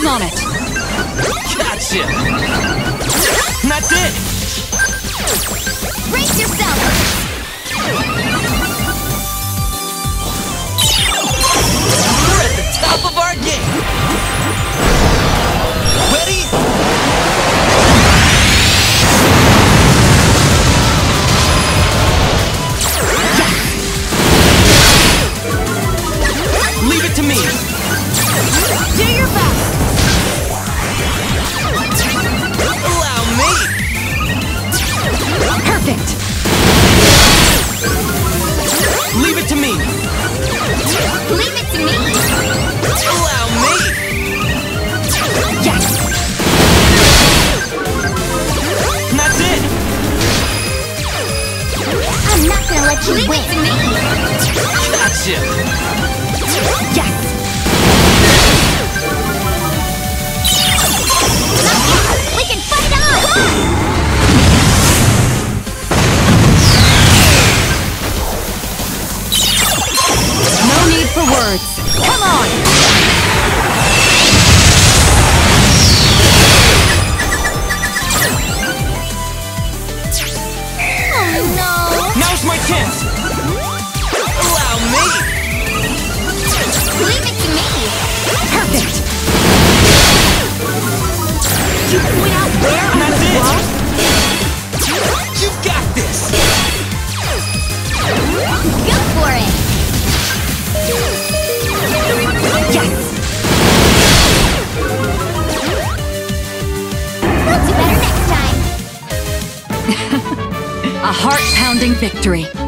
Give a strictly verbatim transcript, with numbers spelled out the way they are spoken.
I'm on it. Gotcha! That's it! Brace yourself! We're at the top of our game! Ready? Leave it to me! Do your best! Allow me! Perfect. Leave it to me! Leave it to me! Allow me! Yes. That's it! I'm not gonna let you Leave win! Leave it to me! Gotcha! Yes. We can fight on! No need for words. Come on. Oh no! Now's my chance! Allow me! Leave it to me! Perfect. You point out where I'm That's the it! wall? You got this! Go for it! Yes. We'll do better next time! A heart-pounding victory.